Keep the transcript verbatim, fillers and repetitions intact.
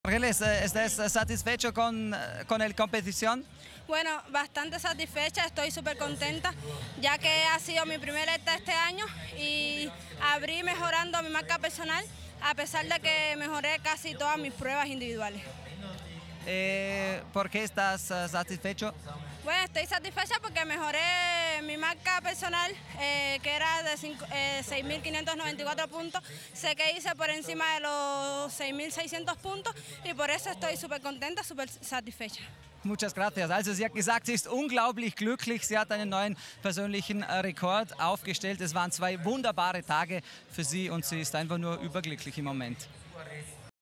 Riles, ¿estás satisfecho con, con la competición? Bueno, bastante satisfecha, estoy súper contenta, ya que ha sido mi primera etapa este año y abrí mejorando mi marca personal, a pesar de que mejoré casi todas mis pruebas individuales. Eh, ¿Por qué estás uh, satisfecho? Bueno, estoy satisfecha porque mejoré mi marca personal, eh, que era de eh, seis mil quinientos noventa y cuatro puntos. Sé que hice por encima de los seis mil seiscientos puntos y por eso estoy súper contenta, súper satisfecha. Muchas gracias. Also sie hat gesagt, sie ist unglaublich glücklich. Sie hat einen neuen persönlichen Rekord aufgestellt. Es waren zwei wunderbare Tage für sie und sie ist einfach nur überglücklich im Moment.